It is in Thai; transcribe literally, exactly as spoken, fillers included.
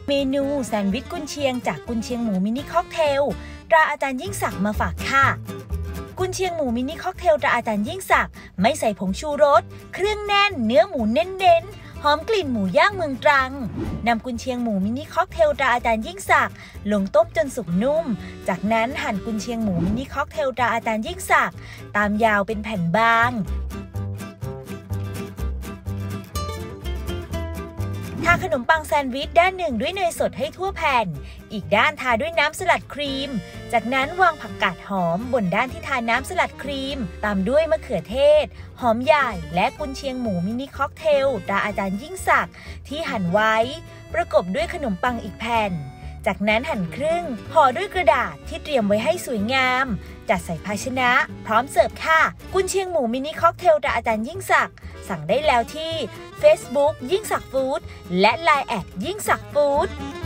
เมนูแซนด์วิชกุนเชียงจากกุนเชียงหมูมินิค็อกเทลตราอาจารย์ยิ่งศักดิ์มาฝากค่ะกุนเชียงหมูมินิค็อกเทลตราอาจารย์ยิ่งศักดิ์ไม่ใส่ผงชูรสเครื่องแน่นเนื้อหมูเน้นๆหอมกลิ่นหมูย่างเมืองตรังนำกุนเชียงหมูมินิค็อกเทลตราอาจารย์ยิ่งศักดิ์ลงต้มจนสุกนุ่มจากนั้นหั่นกุนเชียงหมูมินิค็อกเทลตราอาจารย์ยิ่งศักดิ์ตามยาวเป็นแผ่นบางทาขนมปังแซนด์วิชด้านหนึ่งด้วยเนยสดให้ทั่วแผ่นอีกด้านทาด้วยน้ำสลัดครีมจากนั้นวางผักกาดหอมบนด้านที่ทาน้ำสลัดครีมตามด้วยมะเขือเทศหอมใหญ่และกุนเชียงหมูมินิค็อกเทลตราอาจารย์ยิ่งศักดิ์ที่หั่นไว้ประกบด้วยขนมปังอีกแผ่นจากนั้นหั่นครึ่งห่อด้วยกระดาษที่เตรียมไว้ให้สวยงามจัดใส่ภาชนะพร้อมเสิร์ฟค่ะกุนเชียงหมูมินิค็อกเทลตราอาจารย์ยิ่งศักดิ์สั่งได้แล้วที่ Facebook ยิ่งศักดิ์ฟู้ดและ ไลน์ แอทยิ่งศักดิ์ฟู้ด